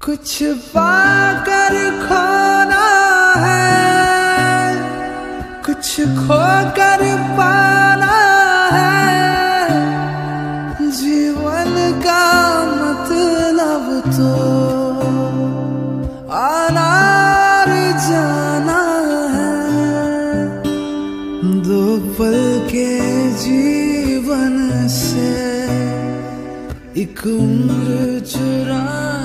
कुछ पाकर खोना है, कुछ खोकर पाना है। जीवन का मतलब तो आना और जाना है। दो पल के जीवन से एक उम्र चुरा